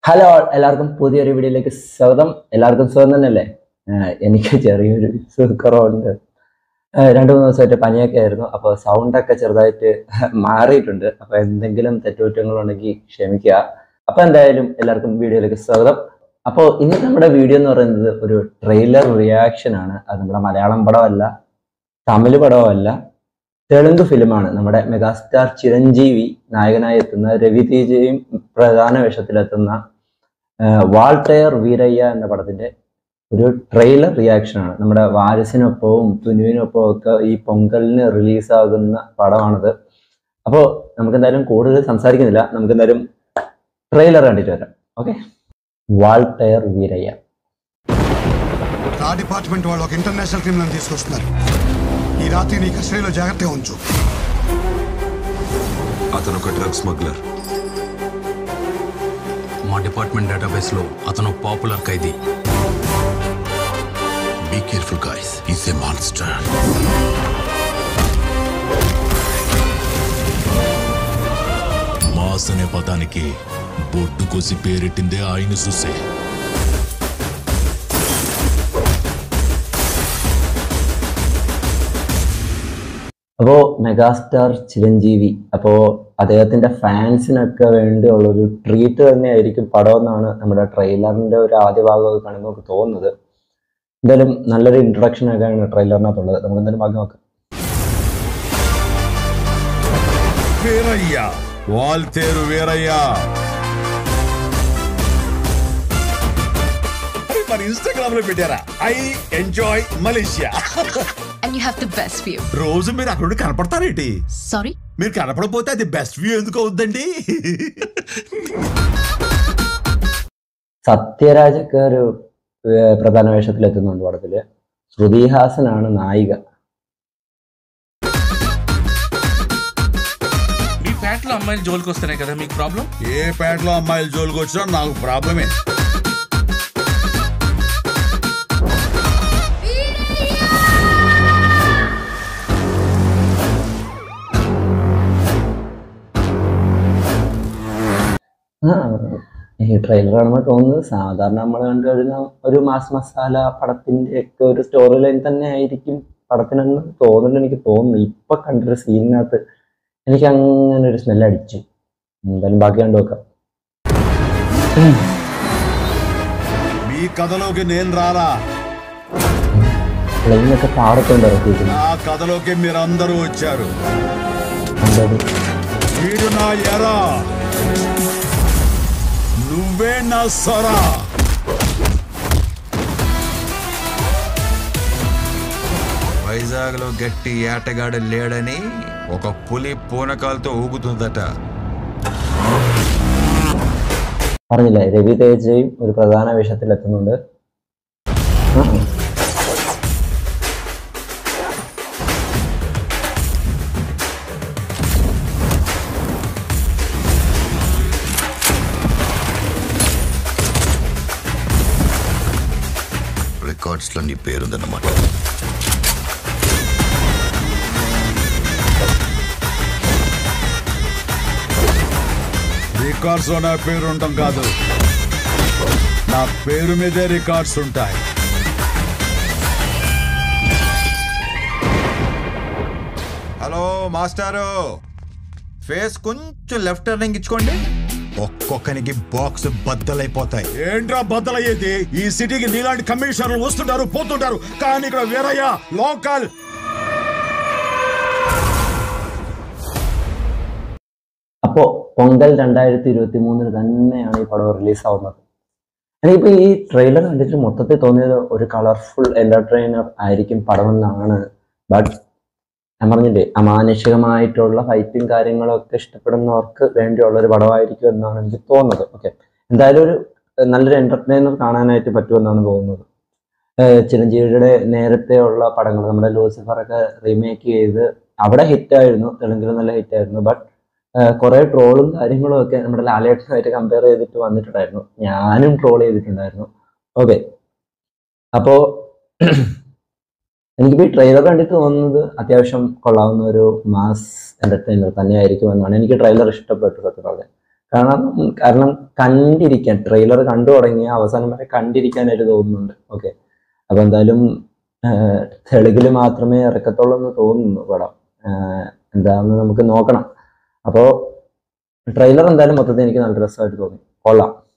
Hello എല്ലാവർക്കും പുതിയൊരു വീഡിയോയിലേക്ക് സ്വാഗതം. എല്ലാവർക്കും സുഖം തന്നെയല്ലേ? എനിക്ക് ചെറിയൊരു സുഖക്കുറവുണ്ട്. 2-3 ദിവസമായിട്ട് പനിയൊക്കെ ആയിരുന്നു. അപ്പോൾ സൗണ്ടൊക്കെ ചെറുതായിട്ട് മാറിയിട്ടുണ്ട്. അപ്പോൾ എന്തെങ്കിലും തെറ്റുകുറ്റങ്ങളുണ്ടെങ്കിൽ ക്ഷമിക്കുക. അപ്പോൾ എന്തായാലും എല്ലാവർക്കും വീഡിയോയിലേക്ക് സ്വാഗതം. അപ്പോൾ ഇന്ന് നമ്മുടെ വീഡിയോ എന്ന് പറയുന്നത് ഒരു ട്രെയിലർ റിയാക്ഷൻ ആണ്. അത് നമ്മുടെ മലയാളം പടമല്ല, തമിഴ് പടമല്ല, തെലുങ്ക് ഫിലിമാണ്. നമ്മുടെ മെഗാസ്റ്റാർ ചിരഞ്ജീവി നായകനായി എത്തുന്ന, രവി തേജയും പ്രധാന വേഷത്തിലെത്തുന്ന വാൾട്ടയർ വീരയ്യ എന്ന പടത്തിന്റെ ഒരു ട്രെയിലർ റിയാക്ഷൻ ആണ്. നമ്മുടെ വാരസിനൊപ്പവും തുനുവിനൊപ്പവും ഒക്കെ ഈ പൊങ്കലിന് റിലീസാകുന്ന പടമാണത്. അപ്പോൾ നമുക്ക് എന്തായാലും കൂടുതൽ സംസാരിക്കുന്നില്ല, നമുക്ക് എന്തായാലും ట్రైలర్ కണ്ടിട്ട് వరాం. ఓకే, వాల్టైర్ వీరయ్య. ఆ డిపార్ట్మెంట్ వాళ్ళు ఒక ఇంటర్నేషనల్ క్రిమినల్ తీసుకొస్తున్నారు. ఈ రాత్రి నీ కస్టడీలో జాగ్రత్తగా ఉంచు. అతను ఒక డ్రగ్ స్మగ్లర్. మా డిపార్ట్మెంట్ డేటాబేస్ లో అతను పాపులర్ ఖైదీ. Be careful guys, is a monster. Mass అనే పదానికి బొడ్డు కోసి పేరెట్టిందే ఆయన చూసే. അപ്പോൾ മെഗാസ്റ്റാർ ചിരഞ്ജീവി, അപ്പോൾ അദ്ദേഹത്തിന്റെ ഫാൻസിനൊക്കെ വേണ്ടിയുള്ളൊരു ട്രീറ്റ് തന്നെയായിരിക്കും പടം എന്നാണ് നമ്മുടെ ട്രെയിലറിന്റെ ഒരു ആദ്യ ഭാഗമൊക്കെ കാണുമ്പോൾ നമുക്ക് തോന്നുന്നത്. എന്തായാലും നല്ലൊരു ഇൻട്രൊഡക്ഷൻ ഒക്കെയാണ് ട്രെയിലറിനകത്തുള്ളത്. നമുക്ക് എന്തായാലും ഭാഗം നോക്കാം. వీరయ్య, వాల్తేరు వీరయ్య. మరి ఇన్‌స్టాగ్రామ్ లో పెట్టారా? I enjoy Malaysia. And you have the best view. రోజు మీరు అక్కడ కనపడతారేంటి? Sorry? మీరు కనపడకపోతే అది బెస్ట్ వ్యూ ఎందుకు అవుద్దండి? സത്യരാജൊക്കെ ഒരു പ്രധാന വേഷത്തിലെത്തുന്നുണ്ട് പടത്തില്. ശ്രുതി ഹാസനാണ് നായിക. మీ ప్యాట్లో అమ్మాయిలు జోలికి వస్తున్నాయి కదా, మీకు ప్రాబ్లం? ఏ పేటలో అమ్మాయిలు జోలికి వచ్చినా నాకు ప్రాబ్లమే. ഈ ട്രെയിലർ കാണുമ്പോൾ തോന്നുന്നത് സാധാരണ നമ്മൾ കണ്ടുവരുന്ന ഒരു മാസ് മസാല പടത്തിന്റെ ഒക്കെ ഒരു സ്റ്റോറി ലൈൻ തന്നെ ആയിരിക്കും പടത്തിനെന്ന് തോന്നുന്നു. എനിക്ക് തോന്നുന്നു ഇപ്പൊ കണ്ടൊരു സീനിനകത്ത് എനിക്ക് അങ്ങനെ ഒരു സ്മെല്ല് അടിച്ചു. എന്തായാലും ബാക്കി കണ്ടു നോക്കാം. మీ కథలోకి నేను రాలా, പ്ലെയിനൊക്കെ പാടത്തോണ്ട് ഇറക്കിയിരിക്കുന്നു. నా కథలోకి మీరందరూ వచ్చారు. వీడు నా ఎరా, నువ్వే నా సరా. వైజాగ్ లో గట్టి ఏటగాడు లేడని ఒక పులి పూనకాలతో ఊగుతుందట. പറഞ്ഞില്ലേ, രവി തേജയും ഒരു പ്രധാന വേഷത്തിലെത്തുന്നുണ്ട്. రికార్డ్స్ లో నీ పేరుందన్నమాట. రికార్డ్స్ లో నా పేరు ఉండటం కాదు, నా పేరు మీదే రికార్డ్స్ ఉంటాయి. హలో మాస్టారు, ఫేస్ కొంచెం లెఫ్ట్ టర్నింగ్ ఇచ్చుకోండి. ఒక్కొక్కనికి బాక్స్ బద్దలైపోతాయి. ఏంట్రా బద్దలయ్యేది? ఈ సిటీకి నీలాంటి కమిషనర్లు వస్తుంటారు పోతుంటారు, కానీ ఇక్కడ వీరయ్య లోకల్. അപ്പോൾ പൊങ്കൽ 2023 തന്നെയാണ് ഈ പടം റിലീസാവുന്നത്. എനിക്കിപ്പോൾ ഈ ട്രെയിലർ കണ്ടിട്ട് മൊത്തത്തിൽ തോന്നിയത് ഒരു കളർഫുൾ എന്റർടൈനർ ആയിരിക്കും പടമെന്നാണ്. ബട്ട് ഞാൻ പറഞ്ഞില്ലേ, അമാനുഷികമായിട്ടുള്ള ഫൈറ്റും കാര്യങ്ങളൊക്കെ ഇഷ്ടപ്പെടുന്നവർക്ക് വേണ്ടിയുള്ള ഒരു പടമായിരിക്കും എന്നാണ് എനിക്ക് തോന്നുന്നത്. ഓക്കെ, എന്തായാലും ഒരു നല്ലൊരു എന്റർടൈനർ കാണാനായിട്ട് പറ്റുമെന്നാണ് തോന്നുന്നത്. ചിരഞ്ജീവിയുടെ നേരത്തെ ഉള്ള പടങ്ങൾ, നമ്മുടെ ലൂസിഫറൊക്കെ റീമേക്ക് ചെയ്ത് അവിടെ ഹിറ്റായിരുന്നു, തെലുങ്കിലും നല്ല ഹിറ്റായിരുന്നു. ബട്ട് കുറെ ട്രോളും കാര്യങ്ങളും ഒക്കെ നമ്മുടെ ലാലേട്ടനുമായിട്ട് കമ്പയർ ചെയ്തിട്ട് വന്നിട്ടുണ്ടായിരുന്നു. ഞാനും ട്രോൾ ചെയ്തിട്ടുണ്ടായിരുന്നു. ഓക്കെ, അപ്പോ എനിക്കിപ്പോൾ ഈ ട്രെയിലർ കണ്ടിട്ട് തോന്നുന്നത് അത്യാവശ്യം കൊള്ളാവുന്ന ഒരു മാസ് എന്റർടൈനർ തന്നെയായിരിക്കും എന്നാണ്. എനിക്ക് ട്രെയിലർ ഇഷ്ടപ്പെട്ടു സത്യം പറഞ്ഞാൽ. കാരണം കണ്ടിരിക്കാൻ ട്രെയിലർ കണ്ടു തുടങ്ങിയ അവസാനം വരെ കണ്ടിരിക്കാനായിട്ട് തോന്നുന്നുണ്ട്. ഓക്കെ, അപ്പൊ എന്തായാലും തെലുങ്കിൽ മാത്രമേ ഇറക്കത്തുള്ളൂ എന്ന് തോന്നുന്നു പടം. എന്താണെന്ന് നമുക്ക് നോക്കണം. അപ്പോൾ ട്രെയിലർ എന്തായാലും മൊത്തത്തിൽ എനിക്ക് നല്ല രസമായിട്ട് തോന്നി, കൊള്ളാം.